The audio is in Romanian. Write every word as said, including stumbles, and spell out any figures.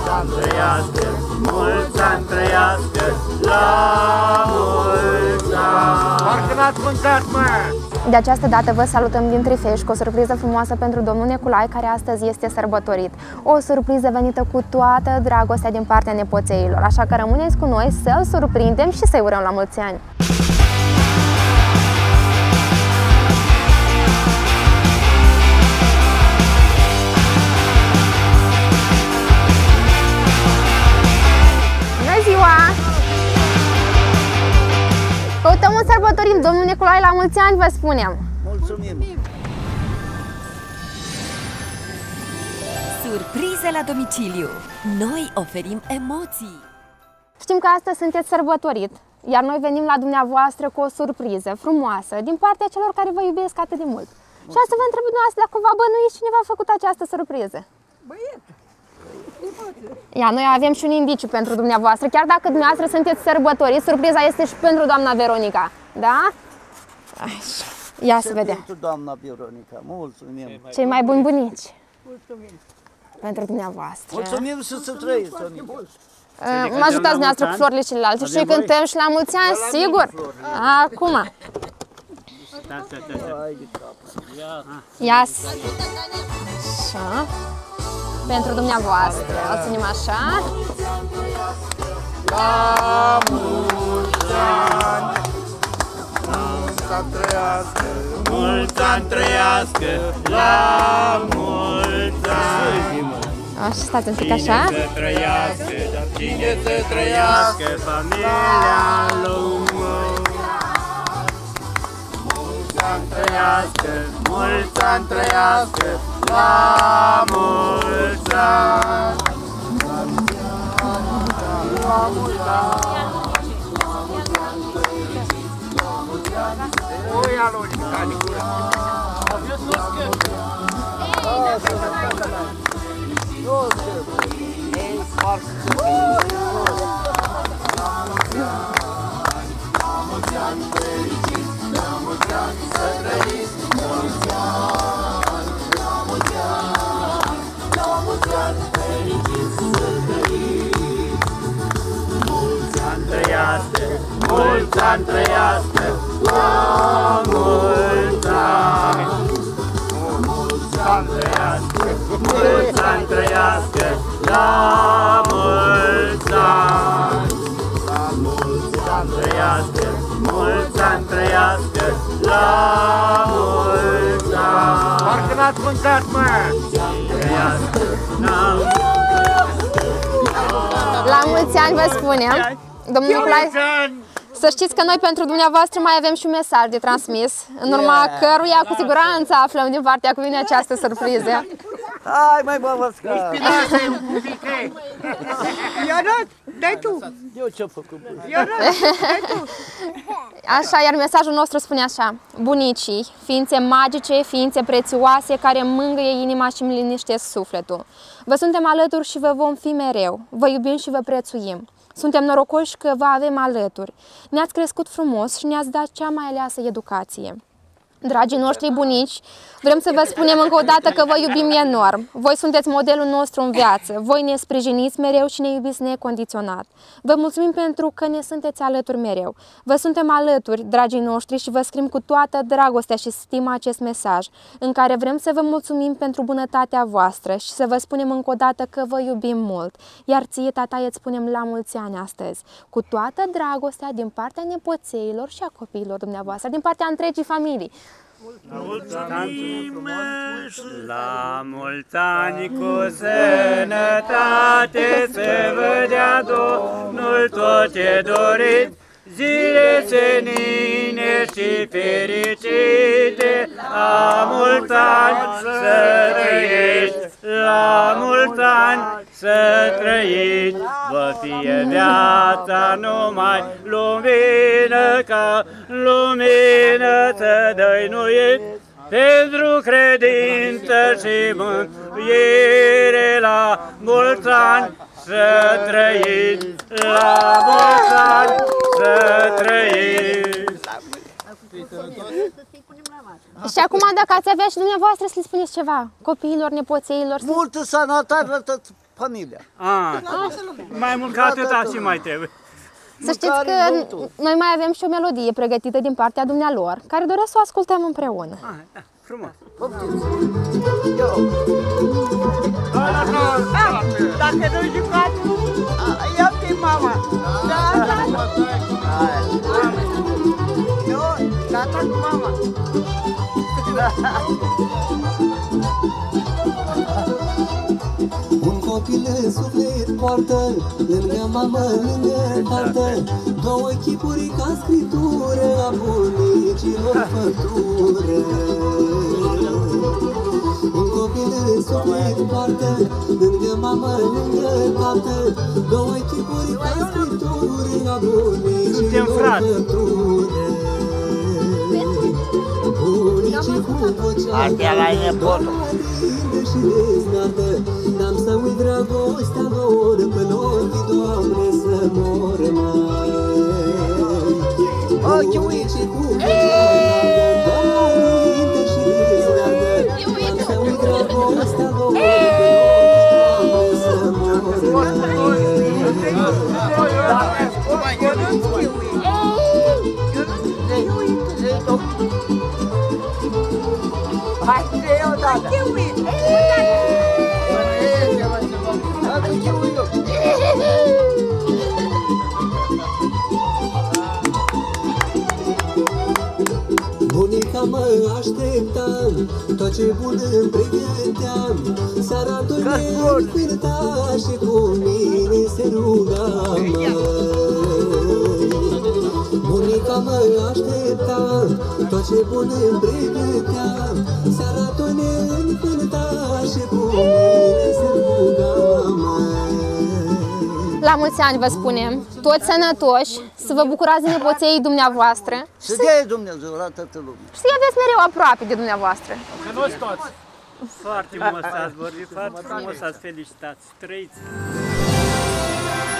ani trăiască, mulți ani trăiască, la mulți ani. Parcă n-ați mâncat, mă! De această dată vă salutăm din Trifești cu o surpriză frumoasă pentru domnul Nicolae, care astăzi este sărbătorit. O surpriză venită cu toată dragostea din partea nepoțeilor, așa că rămâneți cu noi să-l surprindem și să-i urăm la mulți ani! Căutăm un sărbătorit, domnul Nicolae, la mulți ani, vă spunem! Mulțumim! Surprize la domiciliu! Noi oferim emoții! Știm că astăzi sunteți sărbătorit, iar noi venim la dumneavoastră cu o surpriză frumoasă din partea celor care vă iubesc atât de mult. Și asta vă întreb dumneavoastră dacă v-a bănuit cineva a făcut această surpriză. Băiet! Ia, noi avem și un indiciu pentru dumneavoastră, chiar dacă dumneavoastră sunteți sărbătoriți, surpriza este și pentru doamna Veronica, da? Așa. Ia să vedem. Pentru doamna Veronica, mulțumim! Cei mai buni bunici. Mulțumim! Pentru dumneavoastră. Mulțumim și să trăiți, Sonica! Mă ajutați dumneavoastră cu florile celelalte și cântăm și la mulți ani, sigur? Acum. Ia. Așa. Pentru dumneavoastră. O ținem așa. La mulți ani, mulți ani trăiască, mulți ani trăiască, la mulți ani. Așa, stați un pic așa. Cine să trăiască, cine să trăiască, familia lui. Mulți ani trăiască, mulți ani trăiască, la mulți ani. La mulți ani. Oi, alo, Nicanicu. Mulți ani trăiască, la mulți ani. Mulți ani trăiască, mulți ani trăiască, la mulți ani. La mulți ani trăiască, mulți ani trăiască, la mulți ani. Parcă n-ați mâncat, mă! Trăiască, la mulți ani vă spunem. Domnul Nicolae, să știți că noi pentru dumneavoastră mai avem și un mesaj de transmis, în urma yeah. căruia cu siguranță aflăm din partea cuiunii această surpriză. Hai, mai bă, vă scă! Ionut, dai tu! Eu ce-am făcut? Ionut, dai tu! Așa, iar mesajul nostru spune așa: bunicii, ființe magice, ființe prețioase care mângâie inima și îmi liniștesc sufletul. Vă suntem alături și vă vom fi mereu. Vă iubim și vă prețuim. Suntem norocoși că vă avem alături. Ne-ați crescut frumos și ne-ați dat cea mai aleasă educație. Dragii noștri bunici, vrem să vă spunem încă o dată că vă iubim enorm. Voi sunteți modelul nostru în viață. Voi ne sprijiniți mereu și ne iubiți necondiționat. Vă mulțumim pentru că ne sunteți alături mereu. Vă suntem alături, dragii noștri, și vă scriem cu toată dragostea și stima acest mesaj, în care vrem să vă mulțumim pentru bunătatea voastră și să vă spunem încă o dată că vă iubim mult. Iar ție, tata, îți spunem la mulți ani astăzi, cu toată dragostea din partea nepoțeilor și a copiilor dumneavoastră, din partea întregii familii. Mulțumim, la mulți ani cu sănătate, să vă dea Domnul tot ce doriți, zile senine și fericite, la mulți ani să trăiești, la mulți ani să trăiești, vă fie viața numai lumină, ca lumină să dăinuiți, pentru credință și mântuire, la mulți ani să trăiți, la mulți ani să trăiți. Și acum, dacă ați avea și dumneavoastră să le spuneți ceva copiilor, nepoțeilor. Multă sănătate familia. A, mai mult ca atâta și mai trebuie. Să știți că Mâncare, băutură. noi mai avem și o melodie pregătită din partea dumnealor, care doresc să o ascultăm împreună. Ah, da, frumos. Poftiți. Ia. Dacă nu jucați, ia-te mama. Da, da. Nu, tata cu mama. Un copil în suflet poartă, lângă mamă, lângă tată, două chipuri ca scriptură a bunicilor făptură. Un copil în suflet poartă, lângă mamă, lângă tată, două chipuri ca scriptură a bunicilor făptură. Bunicii cu vocea Astea la nepotul. și deznată, n-am să uit dragostea lor până ochii, Doamne, să mor mai. Bunicii cu vocea și deznată, n-am să uit dragostea lor până ochii, Doamne, să mor mai. Eu nu știu. Hai, eu, tata. Bunica mă aștepta, tot ce bun îmi pregăteam, seara doi ne înfirta și cu mine se ruga, măi. Bunica mă aștepta, tot ce bun îmi pregăteam, seara doi ne înfirta și cu mine se ruga, măi. La mulți ani vă spunem, toți sănătoși, să vă bucurați de nepoței dumneavoastră Să dea Dumnezeu la toată lumea. și să-i aveți mereu aproape de dumneavoastră. Că nu toți. Foarte frumos ați vorbit, foarte frumos ați felicitat. Trăiți!